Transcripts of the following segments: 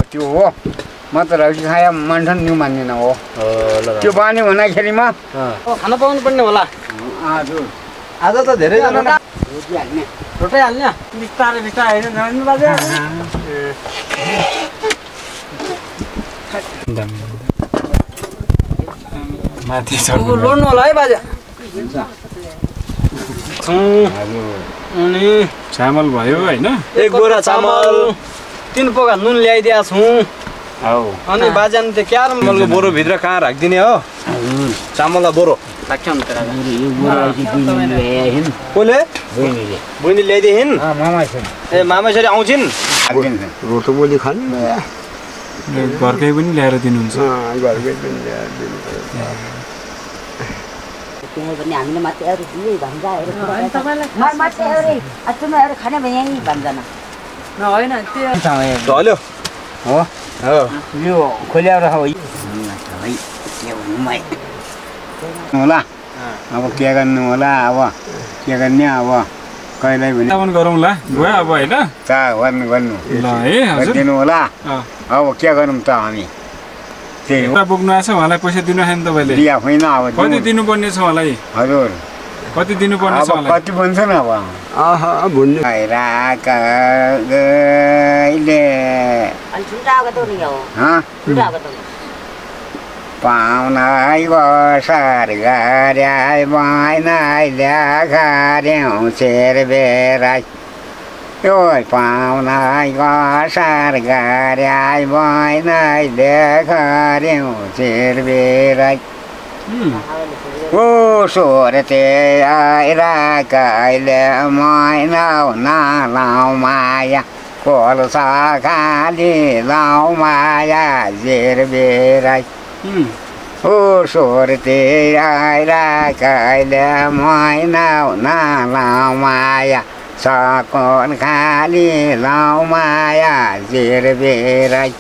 त्यो हो म त रक्सी खाया मान्छन् न्यु मान्दिनँ हो त्यो बानी हुँदाखेरिमा खाना पाउनु पर्ने होला हजुर आज त धेरैजना रोटी हाल्ने बिस्तारै बिस्तारै होइन नराम्रो बाजे माथि लोड्नु होला है बाजे अनि चामल भयो होइन 1 बोरा चामल 3 पोका नुन ल्याइदिएको छु अनि बाजान त्यो क्यारमलको बोरो भित्र कहाँ राखिदिने हो चामललाई बोरो लाग्छ नि कसले बहिनी ल्याइदिइन् ए मामा छोरी आउँछिन् रोटो बोली खानु घरकै पनि ल्याएर दिनुहुन्छ घरकै पनि ल्याएर दिनु पनि हामीले मात्रै अरू दिए भन्छ मात्रै अरू तुम्हाहरू खाने भने नि भन्दैन होइन त्यो ढल्यो हो यो खोल्याएर होला अब के गर्नु होला अब के गर्ने अब कहिल्यै पनि गरौँला गयो अब होइन गर्नु ल है हजुर दिनु होला अब के गरौँ त हामी त्यही हो बोक्नु आएको छ उहाँलाई पैसा दिनु खायो नि तपाईँले दिया होइन अब कति दिनुपर्ने छ उहाँलाई हजुर कति दिनुपर्ने छ उहाँलाई कति भन्छ न अब भन्नु पाउनाइ बसार गाड्याइ बाइनाइ ल्याखार्यौँ शेरबेराइ यो पाउनाइ बसार गाड्याइ बाइनाइ ल्याखार्यौँ शेरबेराइ ओ सोरते आइराकाइले मैनाउ नालाउ माया कोलसा खाली लाउ माया शेरबेराइ ओ सोरते आइराकाइले मैनाउ नालाउ माया सकल खाली लाउ माया शेरबेराइ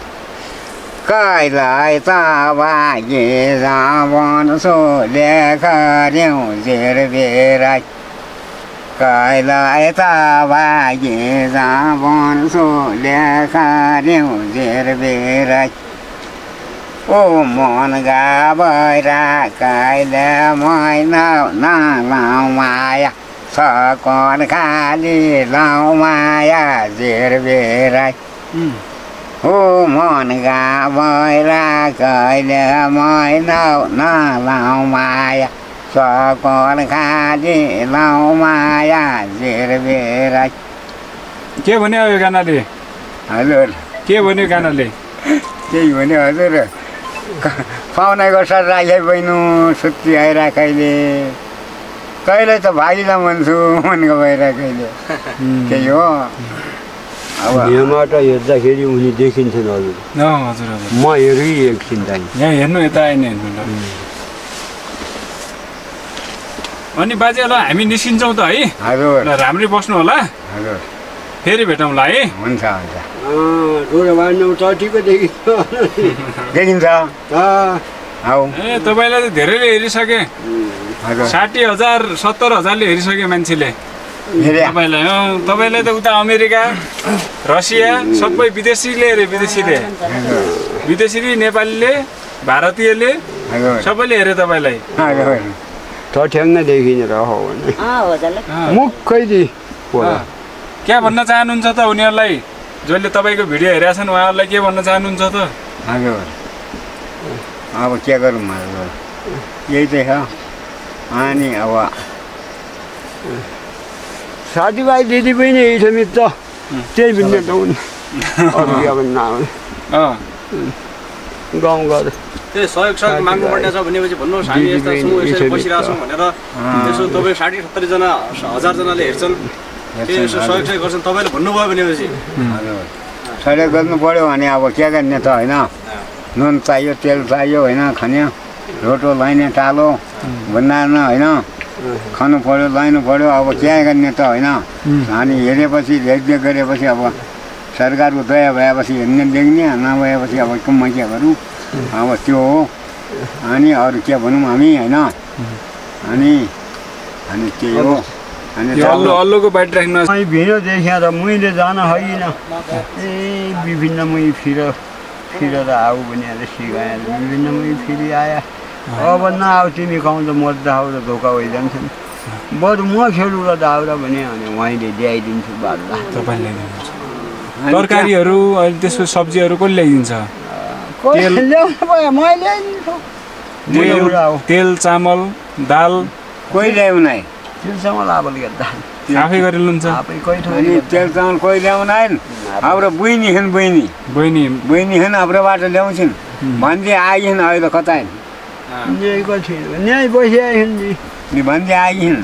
कैलाई ताबागी जावन सो लेखर्यौँ शेरबेराइ कैलाई ताबागी जावन सो लेखर्यौँ शेरबेराइ ओ मन गाभइराकाइले मैनाउ नालाउ माया सकल खाली लाउ माया शेरबेराइ ओ मन गाभइराकाइले मैनाउ नालाउ माया सकल खाली लाउ माया शेरबेराइ के भन्यो यो गानाले हजुर के भन्यो गानाले त्यही भन्यो हजुर पाहुनाको सर राखे बहिनु सुत्ती आइराखैले कहिले त भाइलाई भन्छु मनको भइराखैले त्यही हो अब यहाँबाट हेर्दाखेरि उनी देखिन्छन् हजुर हजुर हजुर म हेरि एकछिन चाहिँ यहाँ हेर्नु यता आएन हेर्नु ल अनि बाजे ल हामी निस्किन्छौँ त है हजुर ल राम्रै बस्नु होला हजुर फेरि भेटौँला है हुन्छ हुन्छ ढोका बाँड्नु चटीको देखिन्छ देखिन्छ हौ ए तपाईँलाई त धेरैले हेरिसके 60,000 70,000ले हेरिसक्यो मान्छेले तपाईँलाई त उता अमेरिका रसिया सबै विदेशीले हेरे विदेशी नेपालीले भारतीयले सबैले हेरे तपाईँलाई ठ्याङ्ग देखिन र हो भने मुखै दि के भन्न चाहनुहुन्छ त उनीहरूलाई जसले तपाईँको भिडियो हेरेका छन् उहाँहरूलाई के भन्न चाहनुहुन्छ त हजुर अब के गरौँ हजुर यही चाहिँ हो अनि अब साथीभाइ दिदीबहिनी यही छ मित्र त्यही भिन्न त हुन् अरू के पनि नआउने गाउँ घर त्यही सहयोग माग्नुपर्ने छ भनेपछि भन्नुहोस् हामी यस्ता छौँ यसरी बसिरहेको छौँ भनेर यसो तपाईँ 60-70 जना 1000 जनाले हेर्छन् यसो सहयोग गर्छन् तपाईँले भन्नुभयो भनेपछि सहयोग गर्नु पर्यो भने अब के गर्ने त होइन नुन चाहियो तेल चाहियो होइन खाने रोटो लाइने टालो भन्दान होइन खानु पर्यो लानु पर्यो अब के गर्ने त होइन हामी हेरेपछि देखदेख गरेपछि अब सरकारको दया भएपछि हेर्ने देख्ने नभएपछि अब म के गरौँ अब त्यो हो अनि अरू के भनौँ हामी होइन अनि त्यही हो अनि यो अल्लोको बाटो राख्नु मै भिडियो देखिया त मैले जान होइन ए विभिन्न मै फिरेर आऊ भने सिकाएर विभिन्न मै फेरि आया अब नआऊ तिमी खाउँ त मर्दा आऊ त धोका भइजान्छन् बरु म खेलुला दाउरा भने उहाँले ल्याइदिन्छु बाल्दा तपाईँले तरकारीहरू अहिले त्यसको सब्जीहरू कसले ल्याइदिन्छ तेल चामल दाल कोही ल्याउनै तेल चामल आफै गरेर लुन्छ अनि तेल चामल कोही ल्याउनाइन हाम्रो बहिनी छन् हाम्रोबाट ल्याउँछन् भन्दै आइन् अहिले कता नि भन्दै आइन्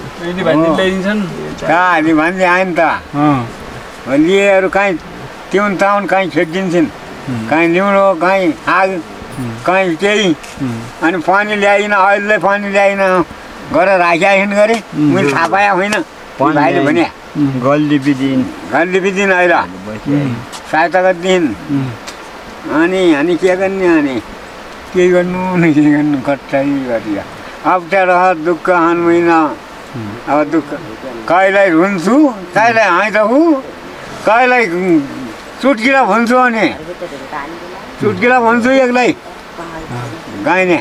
नि भन्दै आइन् त लिएर कहीँ तिउन ताउन कहीँ खेदिन्छन् कहीँ लिउरो कहीँ आग कहीँ केही अनि पानी ल्याइन अहिले पानी ल्याइन गरेर राखिआइन् गरे मैले थाहा पाएँ होइन भाइले भने गल्ली बिदिन अहिले सहायता गरिदिन् अनि के गर्ने अनि के गर्नु कट्टै गरियो अप्ठ्यारो दुःख हान्दैन अब दुःख कहिल्यै रुन्छु कहिल्यै हाँइदछु कहिल्यै चुटकिला भन्छु अनि चुटकिला भन्छु एक्लै गाइने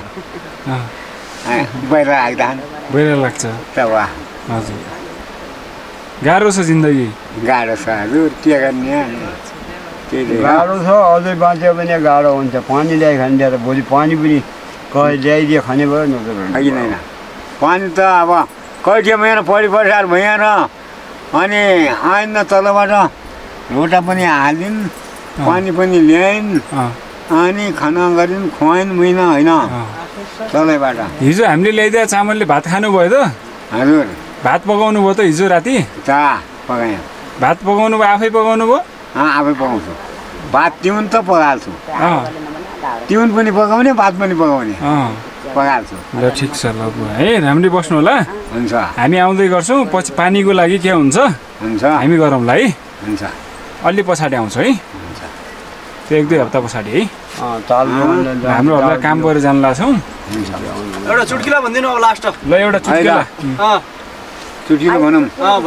बाहिर लाग्छ हजुर गाह्रो छ जिन्दगी गाह्रो छ हजुर के गर्ने गाह्रो छ अझै बाँच्यो भने गाह्रो हुन्छ पानी ल्याइ खाने त भोलि पानी पनि कहिले ल्याइदियो खाने भयो न होइन पानी त अब कहिले महिना परिपसार भएर अनि आइन तलबाट लोटा पनि हालिन् पानी पनि ल्याइन् अनि खाना गरिन् खुवाइन् महिना होइन तलैबाट हिजो हामीले ल्याइदिए चामलले भात खानुभयो त हजुर भात पकाउनु भयो त हिजो राति पकाएँ भात पकाउनु भयो आफै पकाउनु भयो आफै पकाउँछु भात तिउन त पकाल्छु तिउन पनि पकाउने भात पनि पकाउने पकाल्छु ल ठिक छ ल है राम्ररी बस्नु होला हुन्छ हामी आउँदै गर्छौँ पछि पानीको लागि के हुन्छ हामी गरौँला है हुन्छ अलि पछाडि आउँछ है त्यो 1-2 हप्ता पछाडि है हामीहरूलाई काम गरेर जान लाग्छौँ एउटा चुटकिला भनिदिनु अब लास्ट ल एउटा चुटकिला भनौँ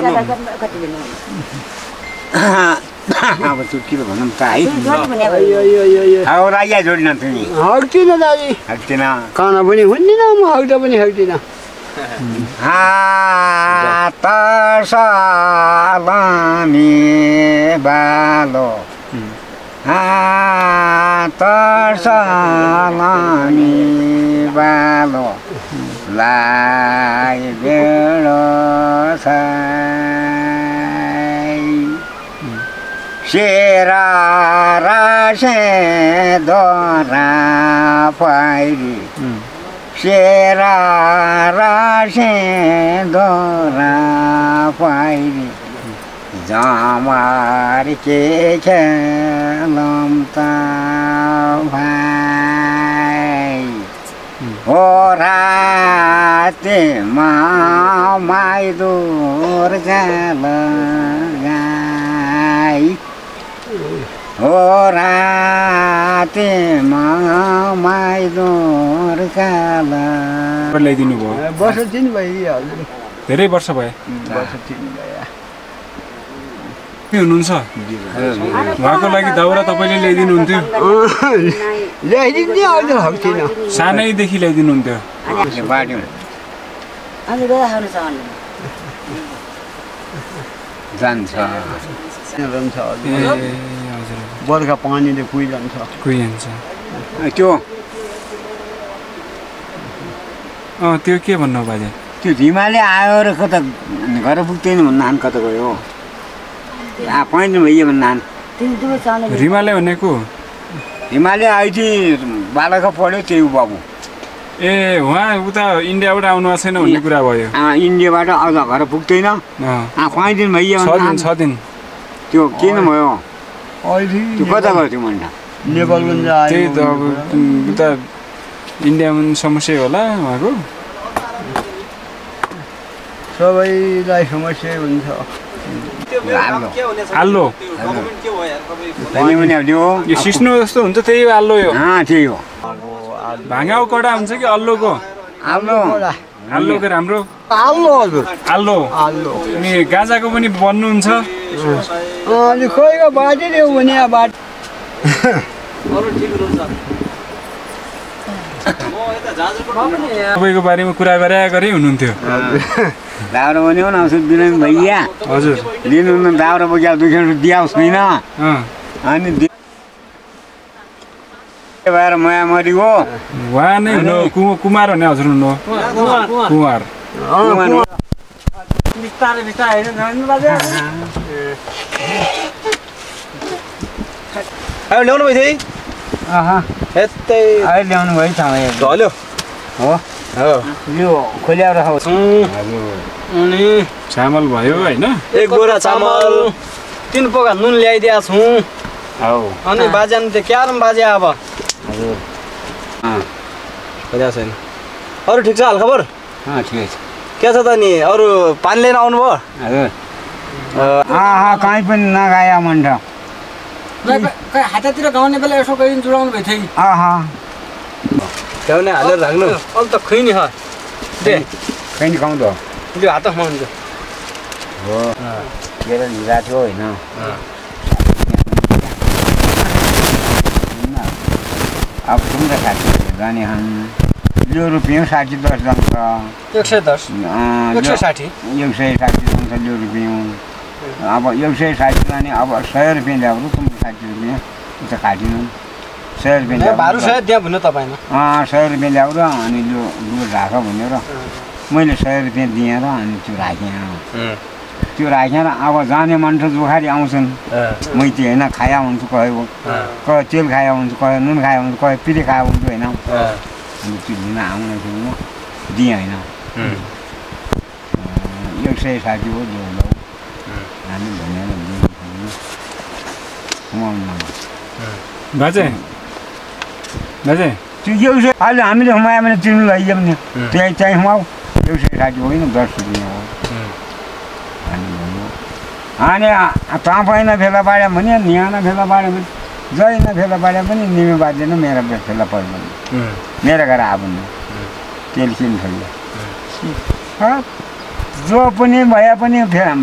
अब चुटकिलो भनौँ त है अब राजा जोडिन तिमी हक्दिनँ दाजु हक्दिन खाना पनि हुन्दिनँ म हक्दा पनि हक्दिनँ हात सलामी बालो हात सलामी बालो लाई बेडो सेरा रासे दोरा पाइरी सेरा रासे दोरा पाइरी जामार के खेलम त भाइ हो राते माई दूर गल गाई हो राते माई दूर गल ल्याइदिनु भयो वर्ष 3 भइहाल्यो धेरै वर्ष भयो वर्ष 3 भयो हुनुहुन्छ उहाँको लागि दाउरा तपाईँले ल्याइदिनुहुन्थ्यो ल्याइदिन्थ्यो अहिले हक्दिनँ सानैदेखि ल्याइदिनुहुन्थ्यो जान्छ बर्खा पानीले कुहिजान्छ त्यो त्यो के भन्नु बाजे त्यो हिमालय आयो र कता घर पुग्दैन भन्नु कता गयो पानी भइयो भन्नु हिमालय भनेको हिमालय आइथी बालक पढ्यो त्यही बाबु ए उहाँ उता इन्डियाबाट आउनु भएको छैन भन्ने कुरा भयो इन्डियाबाट अझ घर पुग्दैन 5 दिन भइयो 6 दिन त्यो किन भयो त्यो कता गयो त्यो मन्डा नेपाल पनि त्यही त अब उता इन्डियामा समस्या होला उहाँको सबैलाई समस्या हुन्छ आल्लो यो सिस्नो जस्तो हुन्छ त्यही आल्लो यो त्यही हो भाङ्गाको कडा हुन्छ कि अल्लोको आल्लोको राम्रो आल्लो हजुर आल्लो आल्लो अनि गाँजाको पनि बन्नुहुन्छ अनि खोइको बाटो हुने बाटो अरू ठिक हुनुहुन्छ म यता जाजरकोट तपाईँको बारेमा कुरा गरे हुनुहुन्थ्यो दाउरा बन्यो न आउँछ बिरामी भैया हजुर दिनु न दाउरा बोक्या दुखेर दियाउ छैन अनि भएर माया मरिगयो उहाँ नै हुनु कुमार भन्ने हजुर हुनु कुमार बिस्तारै बिस्तारै हैन जानु बाजे अब ल्याउनु भयो थिए आहा यतै अहिले ल्याउनु भयो तपाईँ ढल्यो हो यो खोल्याएर खाउँछ अनि चामल भयो होइन एक बोरा चामल 3 पोका नुन ल्याइदिया छौँ हौ अनि बाजान त्यो क्यारम बाजे अब हजुर खोल्या छैन अरू ठिक छ हालखबर ठिकै छ के छ त नि अरू पानी लिएर आउनुभयो हजुर आहा कहीँ पनि नगाया मन छ हाततिर गाउने बेला यसो कहीँ जुडाउनु भयो थियो आहा ल्याउने हालेर राख्नु अब त खुइनी छ दे कहीँ खाउँदो त्यो हात खाउँछ हो लिएर लिएको थियो होइन अब तुमको साथी जाने यो रुपियाँ 60-10 जान्छ 110 160 160 जान्छ यो रुपियाँ अब 160 जाने अब 100 रुपियाँ ल्याउनु तुमको 60 रुपियाँ त काटिनु 100 रुपियाँ ल्याउनु भाडु सायद त्यहाँ भन्नु तपाईँमा 100 रुपियाँ ल्याउ र अनि यो लु राख भनेर मैले 100 रुपियाँ दिएँ र अनि त्यो राखेर अब जाने मान्छे जोखारी आउँछन् मैती होइन खाया हुन्छु कहीँ कहीँ तेल खाया हुन्छु कहीँ नुन खाया हुन्छु कहीँ पिरे खाया हुन्छु होइन अनि त्यो लिन आउन थियो दिएँ होइन 160 हो ल्याउ लौ हामी भनेर बाजे त्यो 100 अहिले हामीले हुमायो भने तिर्नु लैजाउँ नि त्यहीँ हुमाऊ 160 होइन 10 रुपियाँ हो अनि तपाईँ न फेला पाड्यो भने यहाँ फेला पाड्यो भने जै न फेला पाड्यो पनि निमे बाँधिएन मेरो फेला पऱ्यो भने मेरो घर आयो भने तेल किन छैन जो पनि भए पनि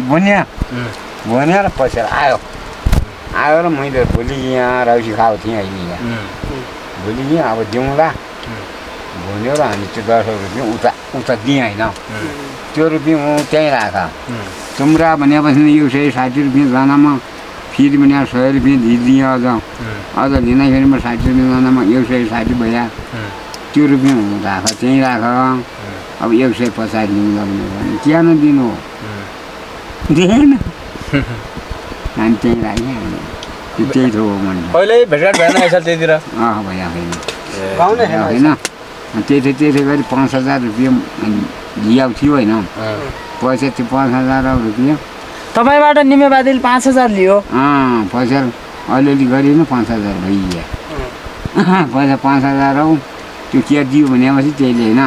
भनेर पसेर आयो र मैले भोलि यहाँ रौसी खाएको थिएँ अहिले यहाँ भोलि यहाँ अब दिउँला भन्यो र अनि त्यो 10 रुपियाँ उता दिएँ होइन त्यो रुपियाँ म त्यहीँ राख तुम्रा भनेपछि 160 रुपियाँ जनामा फेरि भने 100 रुपियाँ दिएँ अझ लिँदाखेरि म 60 रुपियाँ जनामा 160 भइया त्यो रुपियाँ राख त्यहीँ राख अब 150 दिउँला भने क्या नदिनु हो दिएन हामी त्यहीँ राखेँ त्यही थियो मैले पहिल्यै भेटघाट भएन यसो त्यहीतिर भइया होइन त्यही गरी 5000 रुपियाँ लियाउ थियो होइन पैसा त्यो 5000 रुपियाँ तपाईँबाट निमे बादल 5000 लियो पैसा अलिअलि गरिनु 5000 भइया पैसा 5000 हो त्यो के दियो भनेपछि त्यहीले होइन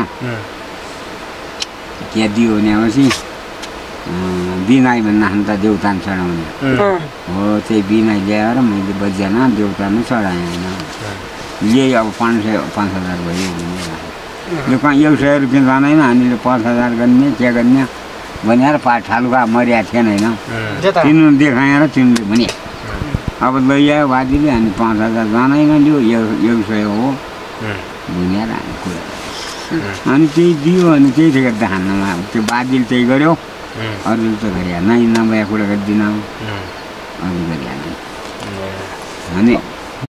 के दियो भनेपछि बिनाई भन्दाखेरि त देउतान चढाउने हो त्यही बिनाई ल्याएर मैले बजना देउतामा चढाएँ होइन लिएँ अब 5000 भयो यो कहाँ 100 रुपियाँ जाँदैन हामीले 5000 गर्ने के गर्ने भनेर ठालुका मरिया थिएन होइन तिनीहरू देखाएर तिनीहरूले भने अब लैआयो बाजेले अनि 5000 जाँदैन लियो 100 हो भनेर हामी कुरा अनि त्यही दियो अनि त्यही थियो देखान्नमा त्यो बाजेले त्यही गर्यो अरूले त गरे नै नभए कुरा गरिदिन अरू गरिहाल्ने अनि